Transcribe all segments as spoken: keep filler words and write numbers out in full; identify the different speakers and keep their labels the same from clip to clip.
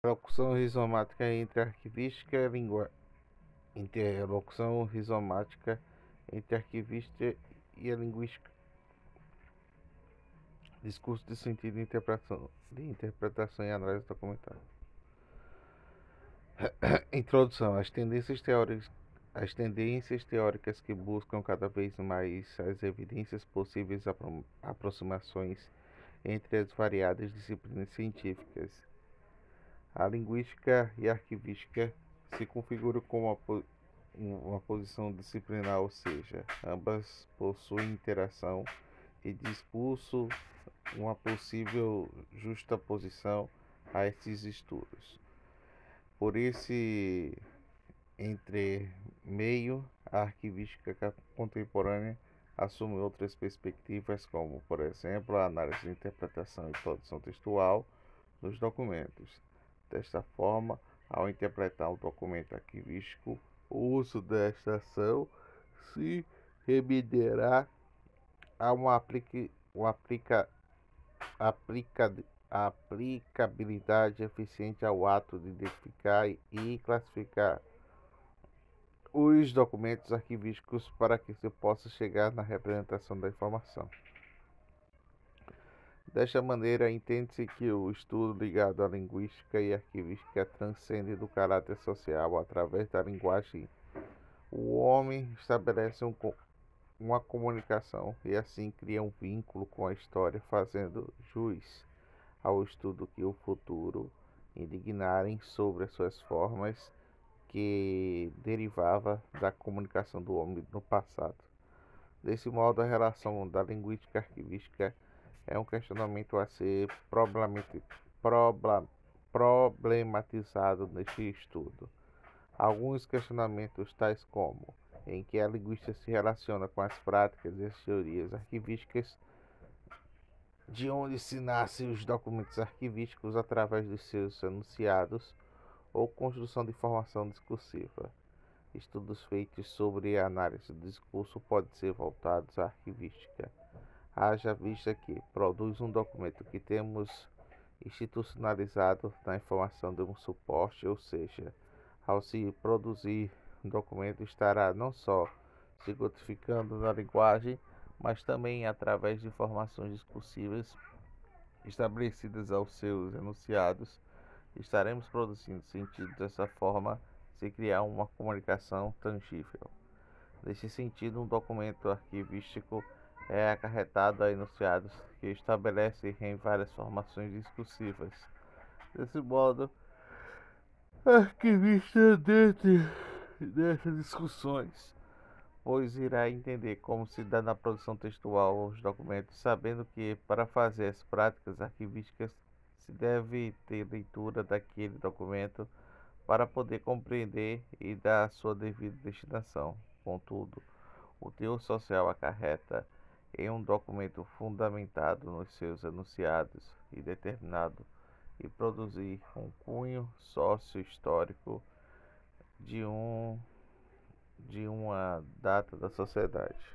Speaker 1: Interlocução rizomática entre arquivística e língua. Interlocução rizomática entre arquivista e a linguística. Discurso de sentido de interpretação, de interpretação e análise documental. Introdução. As tendências teóricas, as tendências teóricas que buscam cada vez mais as evidências possíveis apro aproximações entre as variadas disciplinas científicas. A linguística e a arquivística se configuram como uma, po uma posição disciplinar, ou seja, ambas possuem interação e discurso, uma possível justaposição a esses estudos. Por esse entremeio, a arquivística contemporânea assume outras perspectivas, como, por exemplo, a análise, interpretação e produção textual dos documentos. Desta forma, ao interpretar um documento arquivístico, o uso desta ação se remeterá a uma, aplica, uma aplica, aplica, aplicabilidade eficiente ao ato de identificar e classificar os documentos arquivísticos para que se possa chegar na representação da informação. Desta maneira, entende-se que o estudo ligado à linguística e arquivística transcende do caráter social através da linguagem. O homem estabelece um, uma comunicação e assim cria um vínculo com a história, fazendo jus ao estudo que o futuro indignarem sobre as suas formas que derivava da comunicação do homem no passado. Desse modo, a relação da linguística arquivística é um questionamento a ser problematizado neste estudo. Alguns questionamentos, tais como em que a linguística se relaciona com as práticas e as teorias arquivísticas, de onde se nascem os documentos arquivísticos através dos seus enunciados, ou construção de informação discursiva. Estudos feitos sobre a análise do discurso podem ser voltados à arquivística. Haja vista que produz um documento que temos institucionalizado na informação de um suporte, ou seja, ao se produzir um documento estará não só se codificando na linguagem, mas também através de informações discursivas estabelecidas aos seus enunciados. Estaremos produzindo sentido dessa forma, se criar uma comunicação tangível. Nesse sentido, um documento arquivístico é acarretado a enunciados que estabelecem em várias formações discursivas. Desse modo, a arquivista dentro dessas discussões, pois irá entender como se dá na produção textual os documentos, sabendo que, para fazer as práticas arquivísticas, se deve ter leitura daquele documento para poder compreender e dar a sua devida destinação. Contudo, o teor social acarreta em um documento fundamentado nos seus enunciados e determinado e produzir um cunho sócio-histórico de, um, de uma data da sociedade.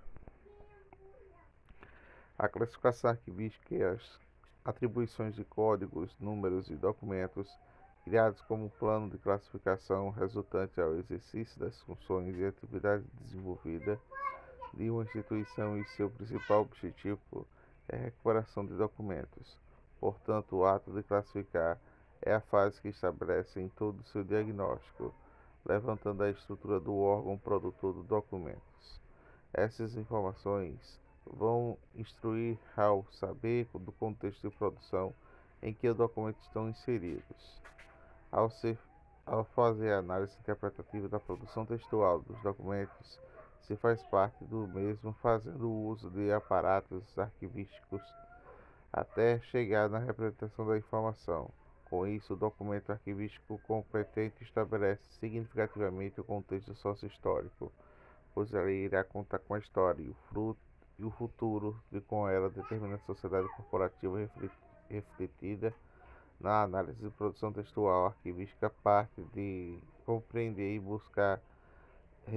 Speaker 1: A classificação arquivística e as atribuições de códigos, números e documentos criados como plano de classificação resultante ao exercício das funções e atividades desenvolvidas de uma instituição e seu principal objetivo é a recuperação de documentos. Portanto, o ato de classificar é a fase que estabelece em todo o seu diagnóstico, levantando a estrutura do órgão produtor dos documentos. Essas informações vão instruir ao saber do contexto de produção em que os documentos estão inseridos. Ao, ser, ao fazer a análise interpretativa da produção textual dos documentos, se faz parte do mesmo fazendo uso de aparatos arquivísticos até chegar na representação da informação. Com isso, o documento arquivístico competente estabelece significativamente o contexto sócio-histórico, pois ele irá contar com a história e o, fruto, e o futuro que com ela determina a sociedade corporativa refletida na análise de produção textual arquivística, parte de compreender e buscar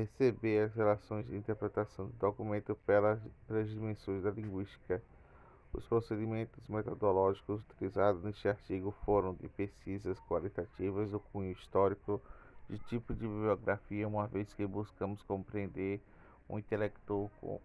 Speaker 1: receber as relações de interpretação do documento pelas, pelas dimensões da linguística, Os procedimentos metodológicos utilizados neste artigo foram de pesquisas qualitativas do cunho histórico, de tipo de bibliografia, uma vez que buscamos compreender o intelector,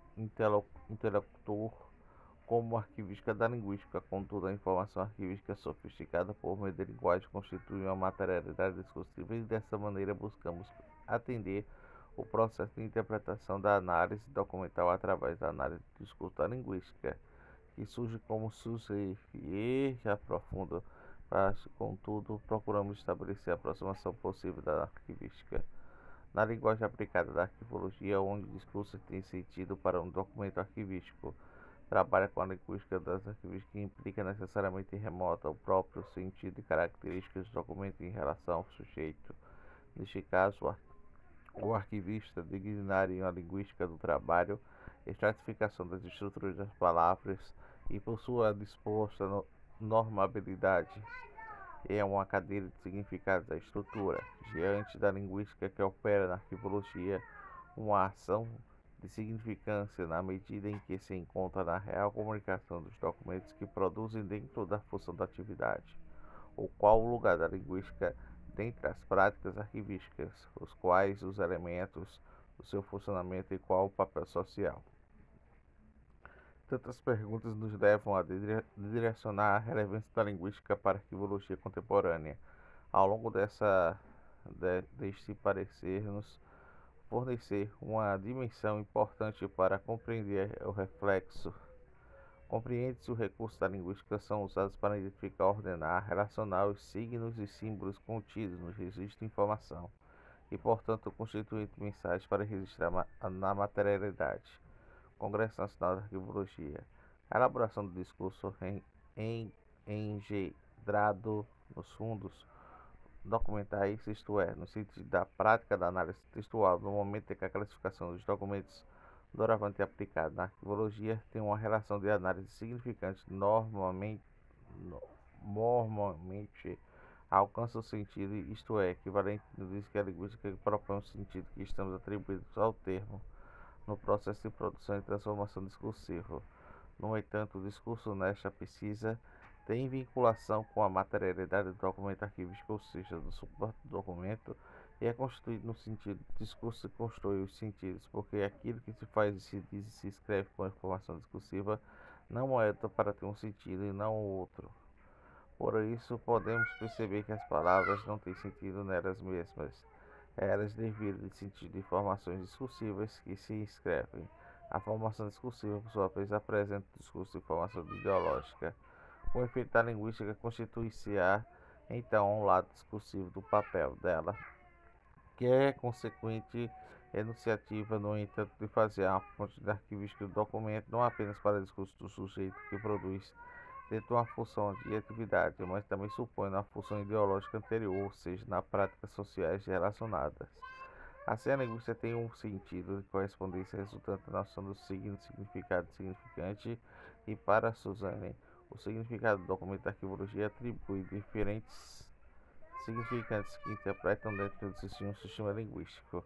Speaker 1: intelector como arquivística da linguística. Contudo, a informação arquivística sofisticada por meio da linguagem constitui uma materialidade discursiva e dessa maneira buscamos atender o processo de interpretação da análise documental através da análise do discurso da linguística, que surge como sujeito e aprofunda. Contudo, procuramos estabelecer a aproximação possível da arquivística na linguagem aplicada da arquivologia, onde o discurso tem sentido para um documento arquivístico. Trabalha com a linguística das arquivísticas, que implica necessariamente remota o próprio sentido e características do documento em relação ao sujeito. Neste caso, o arquivista dignaria a linguística do trabalho, estratificação das estruturas das palavras e, por sua disposta no normabilidade, é uma cadeia de significados da estrutura. Diante da linguística que opera na arquivologia, uma ação de significância na medida em que se encontra na real comunicação dos documentos que produzem dentro da função da atividade, ou qual o lugar da linguística dentre as práticas arquivísticas, os quais os elementos do seu funcionamento e qual o papel social. Tantas perguntas nos levam a direcionar a relevância da linguística para a arquivologia contemporânea. Ao longo dessa, de, deste parecer, nos fornecer uma dimensão importante para compreender o reflexo. Compreende-se os recursos da linguística são usados para identificar, ordenar, relacionar os signos e símbolos contidos no registro de informação e, portanto, constituem mensagens para registrar na materialidade. Congresso Nacional de Arquivologia. A elaboração do discurso em, em, engendrado nos fundos documentais, isto é, no sentido da prática da análise textual, no momento em que a classificação dos documentos doravante aplicada na arquivologia tem uma relação de análise significante, normalmente, normalmente alcança o sentido, isto é, equivalente no diz que a linguística que propõe o sentido que estamos atribuídos ao termo no processo de produção e transformação discursiva. No entanto, o discurso nesta pesquisa tem vinculação com a materialidade do documento arquivístico, ou seja, do suporte do documento, e é constituído no sentido do discurso que constrói os sentidos, porque aquilo que se faz, se diz e se escreve com a informação discursiva não é para ter um sentido e não outro. Por isso, podemos perceber que as palavras não têm sentido nelas mesmas. Elas dividem de sentido de informações discursivas que se escrevem. A formação discursiva, por sua vez, apresenta o discurso de formação ideológica. O efeito da linguística constitui-se-á, então, um lado discursivo do papel dela, que é consequente enunciativa, no entanto, de fazer a fonte da arquivística do documento não apenas para o discurso do sujeito que produz dentro de uma função de atividade, mas também supõe uma função ideológica anterior, ou seja, na práticas sociais relacionadas. Assim, a linguística tem um sentido de correspondência resultante da noção do signo, significado e significante, e para Suzanne, o significado do documento da arquivologia atribui diferentes significantes que interpretam dentro de um sistema linguístico.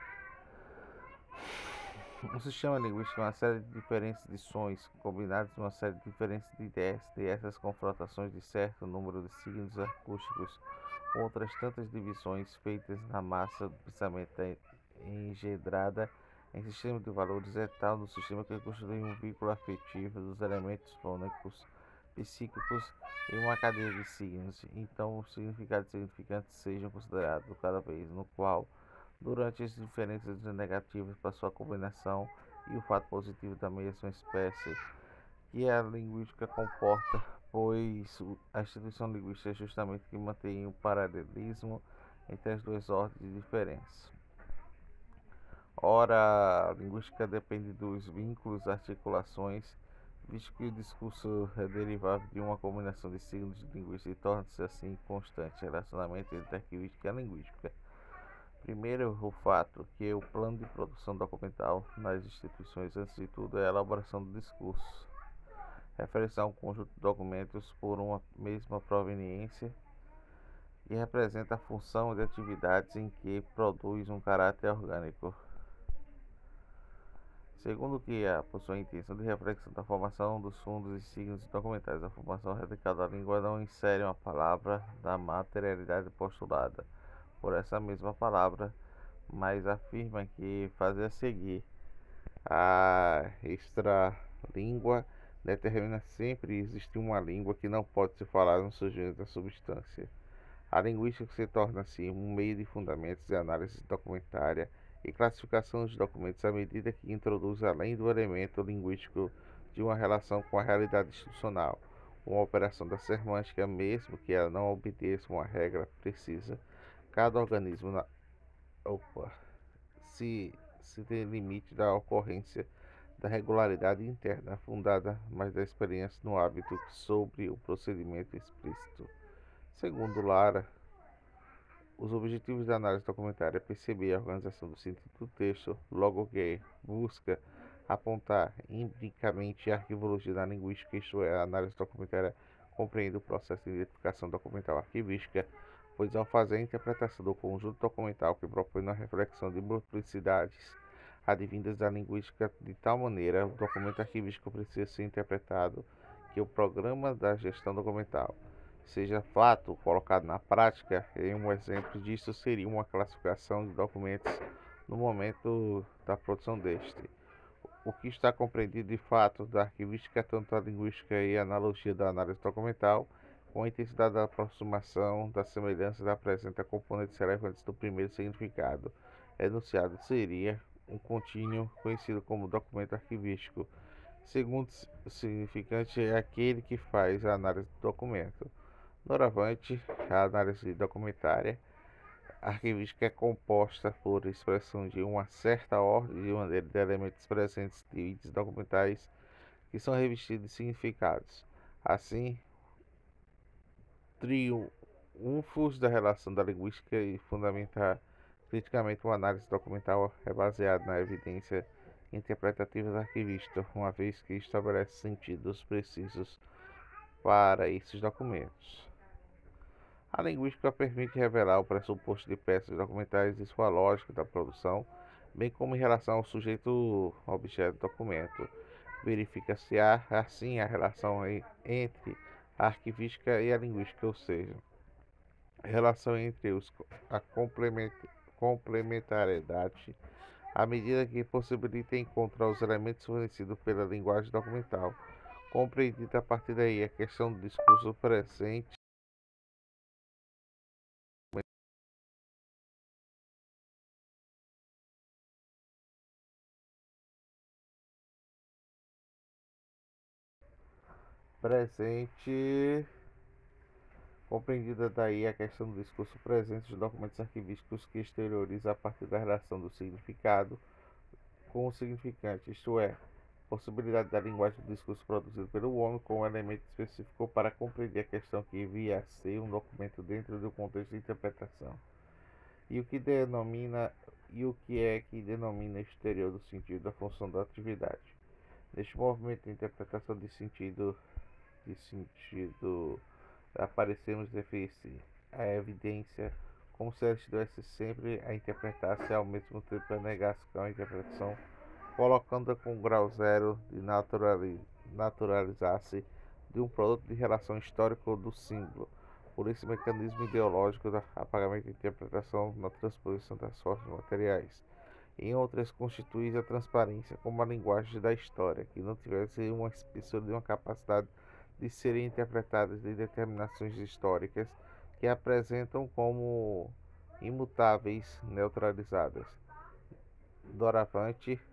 Speaker 1: Um sistema linguístico é uma série de diferentes de sons combinados de uma série de diferentes de ideias, e essas confrontações de certo número de signos acústicos, outras tantas divisões feitas na massa do pensamento engendrada em sistema de valores é tal do sistema que constitui um vínculo afetivo dos elementos fônicos, psíquicos em uma cadeia de signos. Então, os significados significantes sejam considerados cada vez no qual durante as diferenças negativas para sua combinação e o fato positivo da mesma espécie que a linguística comporta, pois a instituição linguística é justamente que mantém o paralelismo entre as duas ordens de diferença. Ora, a linguística depende dos vínculos, articulações, visto que o discurso é derivável de uma combinação de signos de linguística e torna-se assim constante relacionamento entre a arquivística e a linguística. Primeiro, o fato que o plano de produção documental nas instituições, antes de tudo, é a elaboração do discurso. Refere-se a um conjunto de documentos por uma mesma proveniência e representa a função de atividades em que produz um caráter orgânico. Segundo que a possui a intenção de reflexão da formação dos fundos e signos documentais, a formação radical da língua não insere uma palavra da materialidade postulada por essa mesma palavra, mas afirma que fazer seguir a extralíngua determina sempre existir uma língua que não pode ser falada no surgimento da substância. A linguística se torna, assim, um meio de fundamentos de análise documentária e classificação dos documentos à medida que introduz, além do elemento linguístico de uma relação com a realidade institucional, uma operação da semântica, mesmo que ela não obedeça uma regra precisa. Cada organismo na... Opa. se, se tem limite da ocorrência da regularidade interna, fundada mais da experiência no hábito sobre o procedimento explícito. Segundo Lara, os objetivos da análise documentária é perceber a organização do sentido do texto, logo que busca apontar empiricamente a arquivologia da linguística, isto é, a análise documentária compreende o processo de identificação documental arquivística, pois ao fazer a interpretação do conjunto documental que propõe uma reflexão de multiplicidades advindas da linguística, de tal maneira o documento arquivístico precisa ser interpretado que o programa da gestão documental seja fato colocado na prática. E um exemplo disso seria uma classificação de documentos no momento da produção deste. O que está compreendido de fato da arquivística, tanto a linguística e a analogia da análise documental, com a intensidade da aproximação, da semelhança da apresenta componentes relevantes do primeiro significado enunciado seria um contínuo conhecido como documento arquivístico. Segundo significante é aquele que faz a análise do documento. Doravante, a análise documentária arquivística é composta por expressão de uma certa ordem de maneira de elementos presentes de itens documentais que são revestidos de significados. Assim, triunfos da relação da linguística e fundamentar criticamente uma análise documental é baseada na evidência interpretativa da arquivista, uma vez que estabelece sentidos precisos para esses documentos. A linguística permite revelar o pressuposto de peças documentais e sua lógica da produção, bem como em relação ao sujeito-objeto do documento. Verifica-se assim a relação entre a arquivística e a linguística, ou seja, a relação entre os, a complementariedade, à medida que possibilita encontrar os elementos fornecidos pela linguagem documental. Compreendida a partir daí a questão do discurso presente presente compreendida daí a questão do discurso presente dos documentos arquivísticos que exterioriza a partir da relação do significado com o significante, isto é, possibilidade da linguagem do discurso produzido pelo homem com um elemento específico para compreender a questão que via a ser um documento dentro do contexto de interpretação. E o que denomina e o que é que denomina exterior do sentido da função da atividade. Neste movimento de interpretação de sentido de sentido aparecemos definir a evidência como se ela estivesse sempre a interpretar-se ao mesmo tempo a negar-se com a interpretação, colocando-a com um grau zero de naturalizar-se de um produto de relação histórica do símbolo. Por esse mecanismo ideológico do apagamento e interpretação na transposição das formas materiais. Em outras, constitui a transparência como a linguagem da história, que não tivesse uma espessura de uma capacidade de serem interpretadas de determinações históricas que apresentam como imutáveis, neutralizadas. Doravante,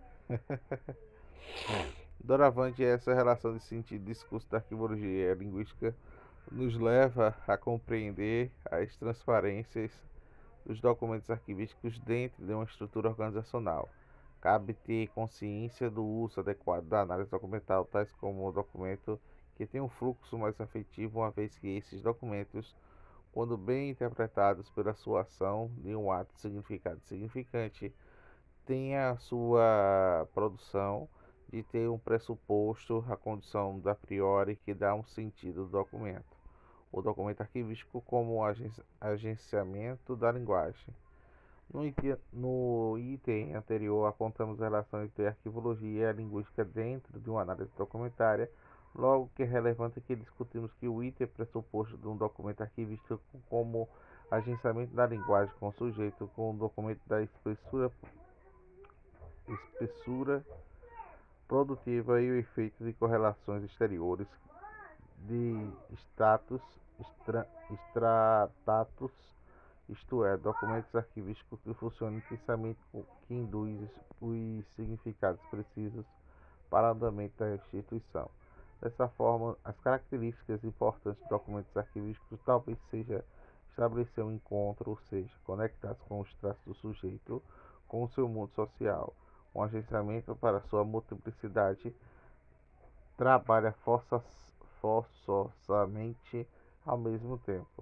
Speaker 1: Doravante essa relação de sentido discurso da arquivologia linguística nos leva a compreender as transparências dos documentos arquivísticos dentro de uma estrutura organizacional. Cabe ter consciência do uso adequado da análise documental, tais como o documento que tem um fluxo mais afetivo, uma vez que esses documentos, quando bem interpretados pela sua ação de um ato significado significante, têm a sua produção de ter um pressuposto, a condição da priori que dá um sentido do documento. O documento arquivístico como agenciamento da linguagem. No item, no item anterior, apontamos a relação entre a arquivologia e a linguística dentro de uma análise documentária, logo que é relevante que discutimos que o item é pressuposto de um documento arquivístico como agenciamento da linguagem com o sujeito, com o documento da espessura, espessura produtiva e o efeito de correlações exteriores de status, extra, extratatus, isto é, documentos arquivísticos que funcionam intensamente, que induzem os significados precisos para o andamento da instituição. Dessa forma, as características importantes de documentos arquivísticos talvez seja estabelecer um encontro, ou seja, conectados com os traços do sujeito com o seu mundo social. Um agenciamento para sua multiplicidade trabalha força, forçosamente ao mesmo tempo.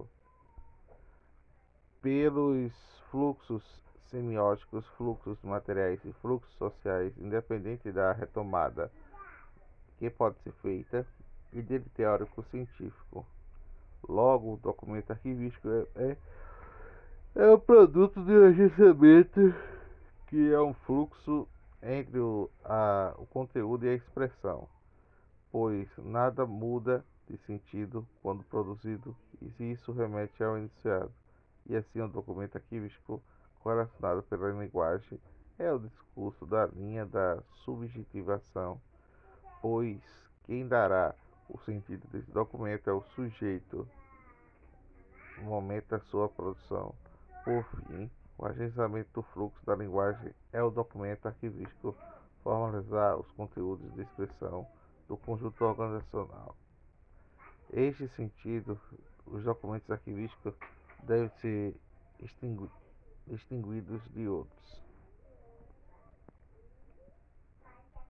Speaker 1: Pelos fluxos semióticos, fluxos materiais e fluxos sociais, independente da retomada que pode ser feita, e dele teórico-científico. Logo, o documento arquivístico é, é, é o produto de um agenciamento que é um fluxo entre o, a, o conteúdo e a expressão, pois nada muda de sentido quando produzido, e isso remete ao iniciado. E assim, o documento arquivístico correlacionado pela linguagem é o discurso da linha da subjetivação, pois quem dará o sentido desse documento é o sujeito no momento da sua produção. Por fim, o agenciamento do fluxo da linguagem é o documento arquivístico formalizar os conteúdos de expressão do conjunto organizacional. Neste sentido, os documentos arquivísticos devem ser extingui- extinguidos de outros.